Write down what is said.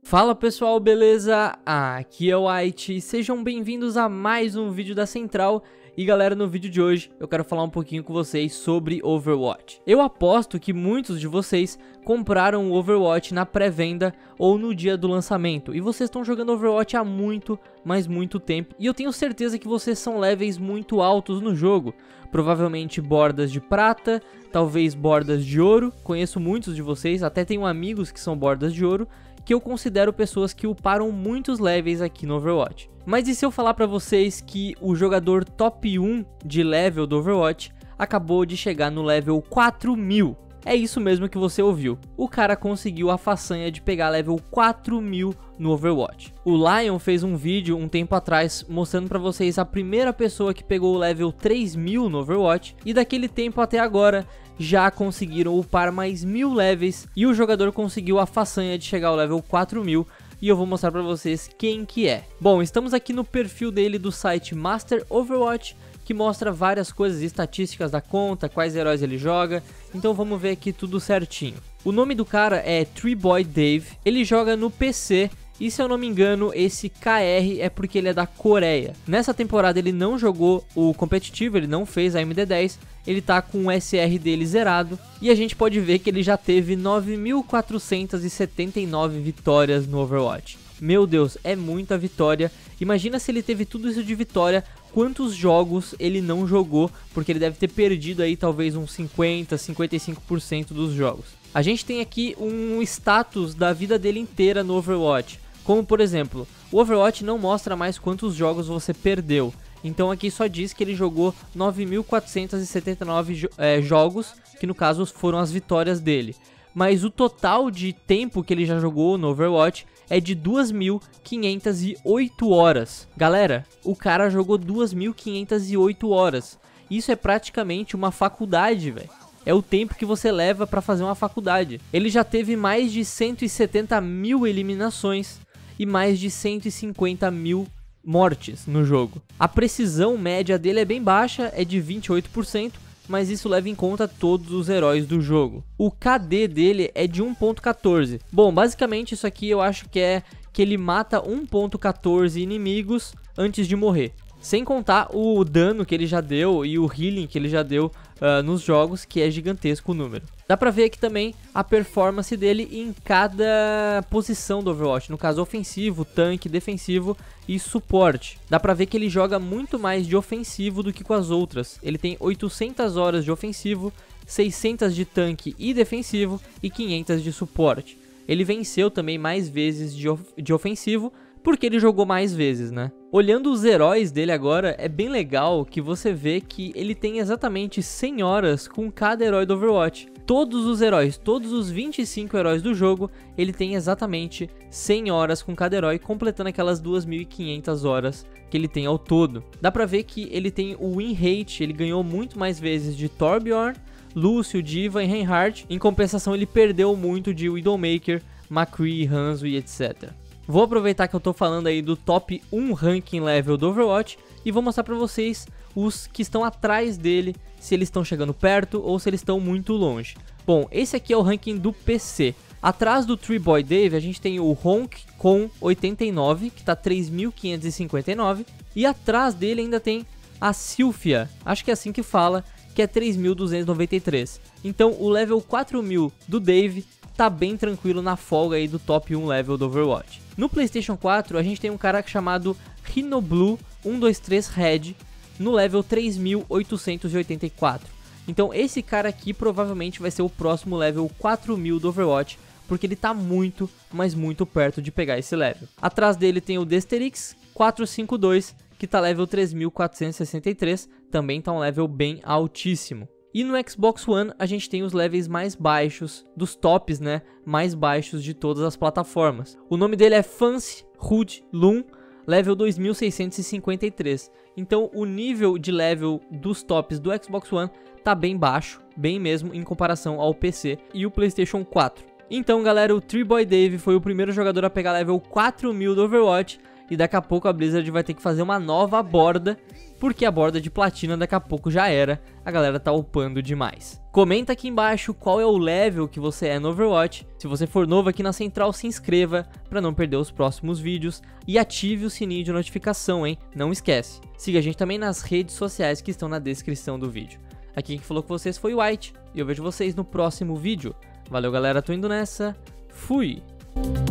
Fala pessoal, beleza? Aqui é o White e sejam bem-vindos a mais um vídeo da Central. E galera, no vídeo de hoje eu quero falar um pouquinho com vocês sobre Overwatch. Eu aposto que muitos de vocês compraram o Overwatch na pré-venda ou no dia do lançamento. E vocês estão jogando Overwatch há muito, mas muito tempo. E eu tenho certeza que vocês são levels muito altos no jogo. Provavelmente bordas de prata, talvez bordas de ouro. Conheço muitos de vocês, até tenho amigos que são bordas de ouro, que eu considero pessoas que uparam muitos levels aqui no Overwatch. Mas e se eu falar pra vocês que o jogador top 1 de level do Overwatch acabou de chegar no level 4000? É isso mesmo que você ouviu. O cara conseguiu a façanha de pegar level 4000 no Overwatch. O Lion fez um vídeo um tempo atrás mostrando pra vocês a primeira pessoa que pegou o level 3000 no Overwatch. E daquele tempo até agora já conseguiram upar mais 1000 levels e o jogador conseguiu a façanha de chegar ao level 4000. E eu vou mostrar pra vocês quem que é. Bom, estamos aqui no perfil dele do site Master Overwatch, que mostra várias coisas, estatísticas da conta, quais heróis ele joga. Então vamos ver aqui tudo certinho. O nome do cara é Treeboy Dave, ele joga no PC. E se eu não me engano, esse KR é porque ele é da Coreia. Nessa temporada ele não jogou o competitivo, ele não fez a MD10, ele tá com o SR dele zerado. E a gente pode ver que ele já teve 9.479 vitórias no Overwatch. Meu Deus, é muita vitória. Imagina se ele teve tudo isso de vitória, quantos jogos ele não jogou, porque ele deve ter perdido aí talvez uns 50, 55% dos jogos. A gente tem aqui um status da vida dele inteira no Overwatch. Como por exemplo, o Overwatch não mostra mais quantos jogos você perdeu. Então aqui só diz que ele jogou 9.479 jogos, que no caso foram as vitórias dele. Mas o total de tempo que ele já jogou no Overwatch é de 2.508 horas. Galera, o cara jogou 2.508 horas. Isso é praticamente uma faculdade, velho. É o tempo que você leva pra fazer uma faculdade. Ele já teve mais de 170 mil eliminações e mais de 150 mil mortes no jogo. A precisão média dele é bem baixa, é de 28%, mas isso leva em conta todos os heróis do jogo. O KD dele é de 1.14. Bom, basicamente isso aqui eu acho que é que ele mata 1.14 inimigos antes de morrer. Sem contar o dano que ele já deu e o healing que ele já deu nos jogos, que é gigantesco o número. Dá pra ver aqui também a performance dele em cada posição do Overwatch. No caso, ofensivo, tanque, defensivo e suporte. Dá pra ver que ele joga muito mais de ofensivo do que com as outras. Ele tem 800 horas de ofensivo, 600 de tanque e defensivo e 500 de suporte. Ele venceu também mais vezes de ofensivo, porque ele jogou mais vezes, né? Olhando os heróis dele agora, é bem legal que você vê que ele tem exatamente 100 horas com cada herói do Overwatch. Todos os heróis, todos os 25 heróis do jogo, ele tem exatamente 100 horas com cada herói, completando aquelas 2.500 horas que ele tem ao todo. Dá pra ver que ele tem o win rate, ele ganhou muito mais vezes de Torbjorn, Lúcio, D.Va e Reinhardt. Em compensação, ele perdeu muito de Widowmaker, McCree, Hanzo e etc. Vou aproveitar que eu tô falando aí do top 1 ranking level do Overwatch e vou mostrar pra vocês os que estão atrás dele, se eles estão chegando perto ou se eles estão muito longe. Bom, esse aqui é o ranking do PC. Atrás do Treeboy Dave a gente tem o Honk com 89, que tá 3.559. E atrás dele ainda tem a Sylphia, acho que é assim que fala, que é 3.293. Então o level 4000 do Dave tá bem tranquilo na folga aí do top 1 level do Overwatch. No PlayStation 4 a gente tem um cara chamado Rhinoblue 123 Red no level 3.884. Então esse cara aqui provavelmente vai ser o próximo level 4000 do Overwatch, porque ele tá muito, mas muito perto de pegar esse level. Atrás dele tem o Desterix 452, que tá level 3.463, também tá um level bem altíssimo. E no Xbox One a gente tem os levels mais baixos, dos tops, né, mais baixos de todas as plataformas. O nome dele é Fancy Hood Loom, level 2653. Então o nível de level dos tops do Xbox One tá bem baixo, bem mesmo em comparação ao PC e o PlayStation 4. Então galera, o Treeboy Dave foi o primeiro jogador a pegar level 4000 do Overwatch e daqui a pouco a Blizzard vai ter que fazer uma nova borda, porque a borda de platina daqui a pouco já era, a galera tá upando demais. Comenta aqui embaixo qual é o level que você é no Overwatch. Se você for novo aqui na central, se inscreva para não perder os próximos vídeos e ative o sininho de notificação, hein? Não esquece. Siga a gente também nas redes sociais que estão na descrição do vídeo. Aqui quem falou com vocês foi o White e eu vejo vocês no próximo vídeo. Valeu galera, tô indo nessa, fui!